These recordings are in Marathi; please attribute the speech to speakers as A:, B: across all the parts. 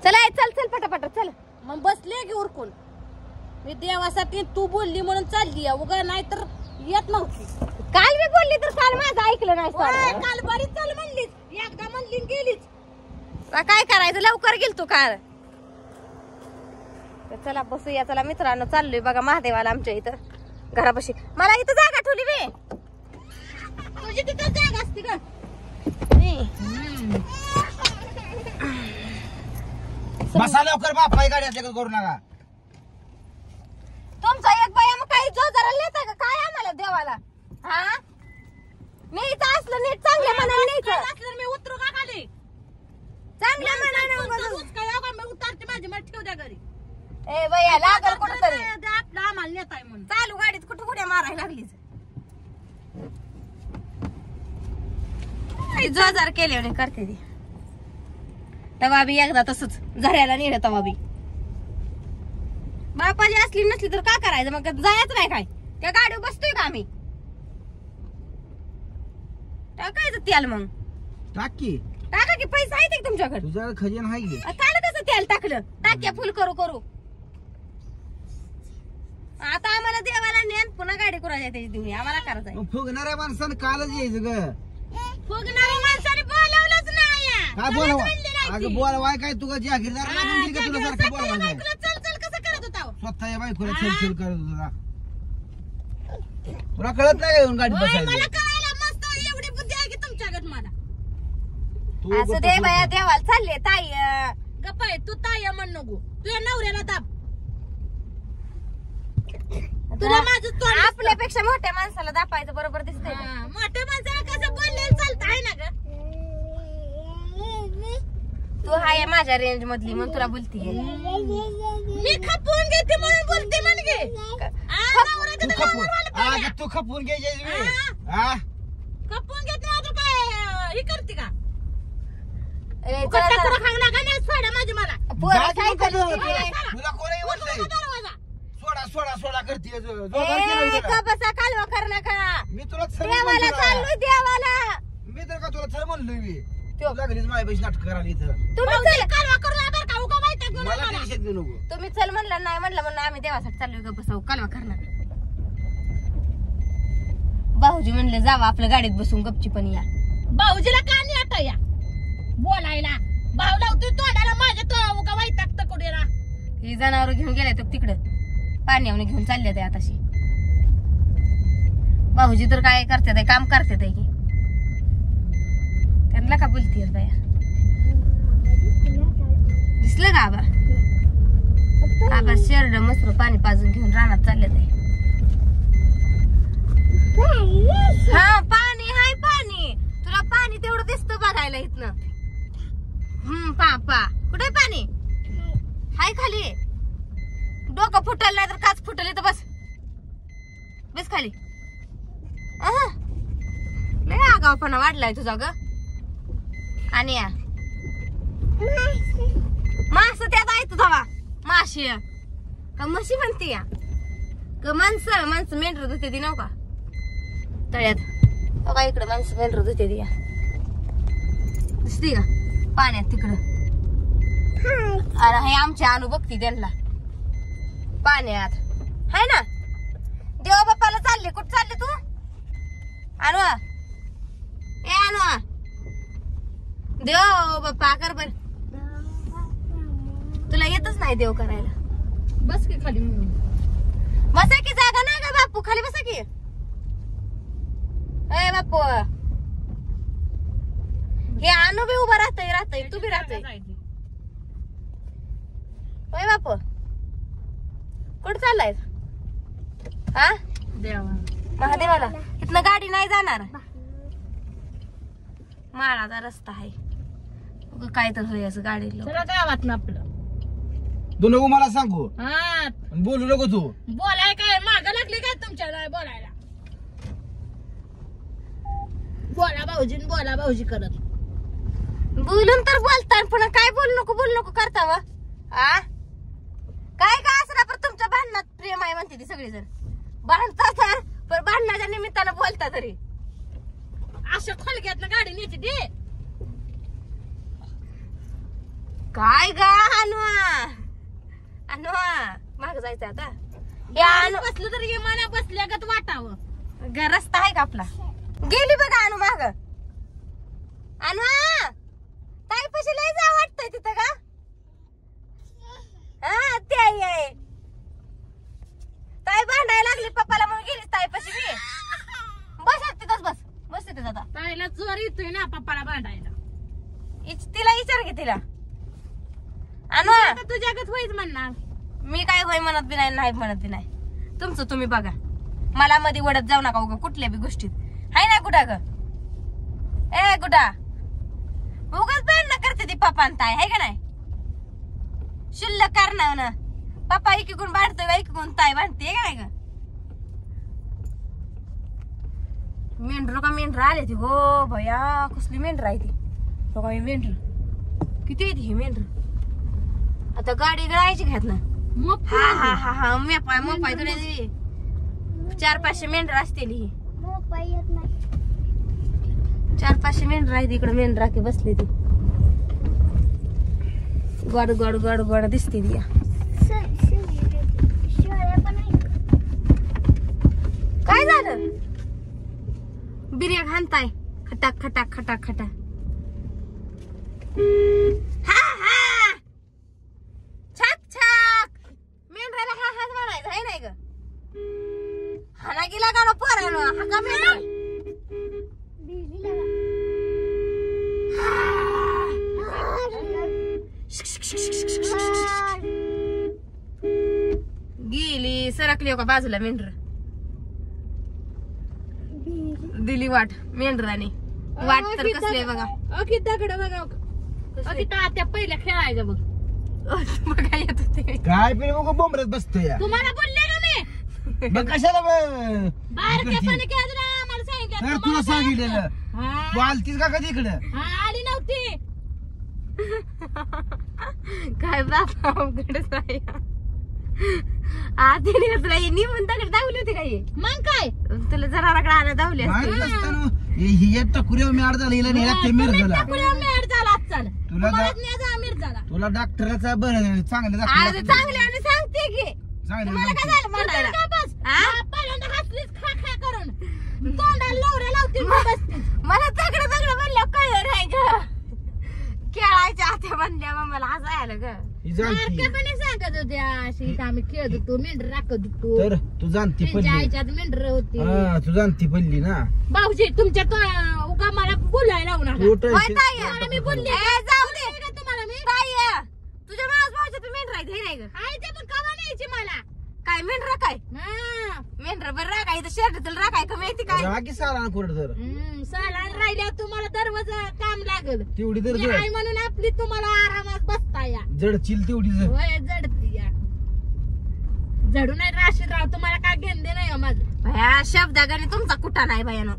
A: चला चल चल पटापट चल.
B: मग बसले की उरकून. मी देवासाठी तू बोलली म्हणून चालली उगा नाही तर येत नव्हती.
A: काल मी बोलली तर काल माझं ऐकलं नाही.
B: काल बरीच चाल म्हणलीच एकदा म्हणली गेलीच.
A: काय करायचं लवकर गेल तू काल. चला बसूया. चला मित्रांनो चाललोय बघा महादेवाला आमच्या इथं घरापाशी. मला इथं जागा ठेवली वे.
B: तुझी तिथं जागा असते का.
C: बसा लवकर बापा गाडी असल्या करू नका.
A: तुमचा एक बाया मग काही जो जरा नेता का काय आम्हाला देवाला. हा न्यायचं असलं नीट चांगल्या मनाने न्यायचं.
B: मी उतरू का खाली.
A: चांगल्या मनाने
B: मी उतरते माझी मग ठेव द्या घरी.
A: ए बया लागल कुठं तरी.
B: आपलं आम्हाला नेताय म्हणून
A: चालू गाडीत कुठं कुठे मारायला लागलीच. जो जर केले करते ती तवा बी एकदा तसंच झऱ्याला नेलं तवा बी. बापाची असली नसली तर काय करायचं मग जायच नाही काय. त्या गाडीवर बसतोय का आम्ही. टाकायचं तेल मग
C: टाकी
A: टाका की पैसे आहेत की तुमच्याकडे.
C: तुझ्या खजिन आहे की
A: काय कसं तेल टाकलं टाक्या फुल करू करू. आता आम्हाला देवाला नेन पुन्हा गाडी कुणाच्या त्याची देऊन आम्हाला करायचं.
C: फुगणाऱ्या माणसानं कालच यायचं ग.
B: फुगणाऱ्या माणसाने बोलावलंच नाही.
C: काय बोलावा अगं बोलवाय काय तुला जागीरदार लागून का तुला सारखं बोलवायचं.
B: चल चल कसं करत होता.
C: स्वतः या बायकोला छेल करत होता. तुला कळत नाही येऊन गाडी बसायचं.
B: मला कळायला मस्त एवढी बुद्धी आहे की तुमच्याकडे मला.
A: असं दे बाया देवाला चालले ताई.
B: गप्प आहे तू ताई म्हण नको. तुझ्या नवऱ्याला दाब. तुला माझं तोंड
A: आपल्यापेक्षा मोठ्या माणसाला दापायचं बरोबर दिसतंय.
B: मोठ्या माणसाला कसं बोललेलं चालत आहे ना ग.
A: तू हाय माझ्या रेंज मधली म्हणून तुला बोलती.
B: मी खपवून घेते म्हणून बोलते म्हणजे.
C: तू खपून घ्यायची
B: खपवून घेते आता काय हे करते का.
A: चला
B: खांगला का नाही सोडा माझी मला.
A: पोरं काय करते.
C: तुला कोणी म्हणलंय
B: दरवाजा
C: सोडा सोडा सोडा करते.
A: का बसा कालवा कर नका.
C: मी तुला
A: देवाला चाललोय देवाला.
C: मी तर का तुला चल म्हणलोय मी. लागलीच माझ्या पैसे नाटक करायला इथं.
A: तुम्ही चल
B: कालवा करू नका का उगा माहिती घेऊन
C: मला टेन्शन घेऊ नको.
A: तुम्ही चल म्हणलं नाही म्हणलं म्हणून आम्ही देवासाठी चाललोय ग बसाव कालवा करणार. भाऊजी म्हणले जावा आपल्या गाडीत बसून गपची पण या.
B: भाऊजीला का नाही आता या बोलायला. भाऊ लावतोय तोंडाला माझ्या तो उगा माहिती टाकत कुठेला.
A: ही जनावर घेऊन गेले तर तिकडं पाण्यावर घेऊन चालले ते आताशी. भाऊजी तर काय करते काम करते की त्यांना का बोलतीय बाया. दिसलं का आबा. आबा शेरड मस्त पाणी पाजून घेऊन रानात चालले ते. हा पाणी हाय पाणी. तुला पाणी तेवढं दिसतं बघायला इथनं. पा कुठे पाणी हाय खाली. डोकं फुटल नाही तर काच फुटल तर बस बस खाली. लय आगावपणा वाढलाय तुझा ग. आणि या मास त्यात आहे तुझा माशी का म्हशी म्हणते या का माणसं मेंढर धुते ती नव का तळ्यात. बघा इकडे माणसं मेंढर धुते ती या दिसती का पाण्यात तिकडं. अरे हे आमच्या अनु बघती त्यांना पाण्यात हाय ना. देवा बाप्पाला चालले कुठं चालले तू. अनु ए अनु देव बाप्पा कर बर. तुला येतच नाही देव करायला.
B: बस की खाली.
A: बसा की जागा नाही का बापू खाली बसा की. ए बापू हे अनु बी उभा राहतय तू बी राहतय. होय बापू कुठं चाललाय. हा महादेवाला. इथनं गाडी नाही जाणार. माळाचा रस्ता आहे काय तर होय असं गाडी.
B: गावात ना आपलं
C: तू नको मला सांगू.
B: हा
C: बोलू नको तू.
B: बोलाय काय माग लागली काय तुमच्या बोलायला. बोला भाऊजी करत
A: बोलून तर बोलता पुन्हा काय बोलू नको करता व. काय काय असणार पण तुमच्या भांडणात प्रेम आहे म्हणते ती सगळेजण. भांडता तर पण भांडणाच्या निमित्तानं बोलता तरी.
B: अशा खोलक्यात गाडी न्यायची दे.
A: काय गा अनुआ माग जायचं आता
B: बसलं तर विमाना बसल्यागत वाटावं.
A: रस्ता आहे का आपला? गेली बघा अनु माग. अनुआ ताई पशी लय जा वाटतंय तिथं का? हा ते आहे ताई भांडायला लागली पप्पाला म्हणून गेली ताई पशी मी. बस तिथंच बस तिथंच आता.
B: ताईला जोर येतोय ना पप्पाला भांडायला.
A: तिला विचार घे तिला. अनुआ
B: तुझ्यागत होईच म्हणणार.
A: मी काय होय म्हणत बी नाही म्हणत बी नाही. तुमचं तुम्ही बघा. मला मध्ये वडत जाऊ नका उगा कुठल्या बी गोष्टीत. हाय ना कुठं ग? ए कुठा उगाच भांडणं करते ती पप्पा आणि ताई आहे का नाही? शिल्लक करणार ना. पप्पा एकीकडून भांडतोय एकीकडून ताई भांडते का नाही ग? मेंढर का मेंढर आले ती हो भया. कसली मेंढर आहे ती बघा. ही मेंढर किती आहे ती मेंढर. आता गाडी गळायची घ्यात ना. हा मोपाय तुला 400-500 मेंढर असतील. ही 400-500 मेंढर आहेत इकडे. मेंढरा की बसली ती गोड गोड गोड गोड दिसते ती. काय झालं? बिर्या घालताय खटाक खटाक खटाक खटाक. हा हा छाक छाक मेंढराला हा हाच म्हणायचं आहे नाही ग? हाना गेला का पोरानो हा का मेंढर? गेली सरकली का बाजूला मेंढर. दिली वाट मेंढराने. वाट तर कसली बघा.
B: अखी दगड बघा. अखी तात्या पहिल्या खेळायचं बघ.
A: बघा येत होते
C: काय पण बघ बोंबरत बसतोय.
B: तुम्हाला बोलले ना मी.
C: मग कशाला
B: बारकेपणी केलं ना आम्हाला सांगितलं.
C: तुला सांगितलेलं.
B: हा,
C: तू आलतीस का कधी इकडं?
B: हा, आली नव्हती.
A: काय बापा अवघडच आहे. आधी निघून दगड दावली होती काही.
B: मग काय
A: तुला जनावराकडे आणा दावली असते.
C: माहित नसतं ही टकुऱ्या मेड झाला हिला नेला ते मिरजला. तुला डॉक्टरचा बरं चांगलं
A: आज
C: दाखवलं.
A: चांगले आणि सांगते की
C: चांगलं
A: तुम्हाला काय झालं म्हणायला?
B: पहिल्यांदा हसलीच खा खा करून तोंडाला लवऱ्या लावते बसते.
A: मला तगडं तगडं म्हणलं कळलं नाही ग. खेळायच्या हात्या म्हणल्या मग मला हसायला ग.
C: ही जाणती.
B: बारकेपणी सांगत होत्या अशी आम्ही खेळत होतो मेंढर राखत होतो.
C: तर तू जाणती
B: त्यांच्या
C: पडली.
B: आईच्यात मेंढर होती.
C: हा तू जाणती पडली ना.
B: भाऊजी तुमच्या उगा मला बोलायला लावू नका.
C: तू
A: होय ताई,
B: तुम्हाला मी बोलले
A: ए, जाऊ दे
B: का तुम्हाला मी
A: ताई. तुझ्या मावस भावाच्या तू मेंढर आहे नाही ग?
B: आहे ते पण कवा न्यायची मला.
A: काय मेंढर काय
B: हा.
A: मेंढर बरं राखाय तर शर्ट तुला राखाय का माहिती काय?
C: रागी साला कुठं तर
B: सालान राहिल्यावर तुम्हाला दरवाजा काम लागल.
C: तेवढी तर
B: मी
C: जड
B: आहे म्हणून आपली तुम्हाला आरामात बसता या.
C: जडचिल तेवढी जड.
B: होय जडती या. जडू नाही राशीद राव तुम्हाला काय घेणं नाही हो माझं.
A: भया शब्दागाने तुमचा कुठा नाही भयानो.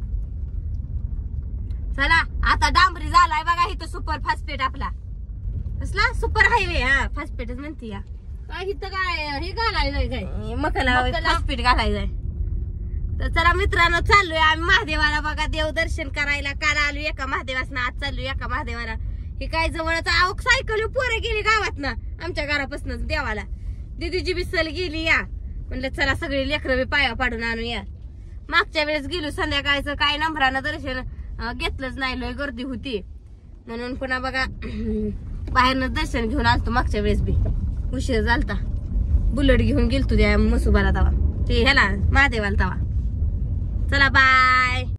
A: चला आता डांबरी झालाय बघा इथं सुपर फास्टफेट आपला. कसला सुपर हायवे. हा फास्टफेटच म्हणते या.
B: काय इथं काय हे घालायचंय काय
A: मकला
B: मकला.
A: फास्टफेट घालायचंय. तर चला मित्रांनो चाललोय आम्ही महादेवाला बघा देव दर्शन करायला. काल आलो एका महादेवासना आज चाललोय एका महादेवाला. हे काय जवळच आवक सायकल पोरं गेली गावात ना आमच्या घरापासूनच देवाला. दीदीची बी सल गेली या. म्हणलं चला सगळी लेकरं बी पाया पाडून आणूया. मागच्या वेळेस गेलो संध्याकाळचं काय नंबरानं दर्शन घेतलंच नाही. लय गर्दी होती म्हणून पुन्हा बघा बाहेरनं दर्शन घेऊन आलतो. मागच्या वेळेस बी उशीर झालता. बुलेट घेऊन गेलतो त्या मसुबाला तवा ते ह्याला महादेवाला तवा. चला बाय.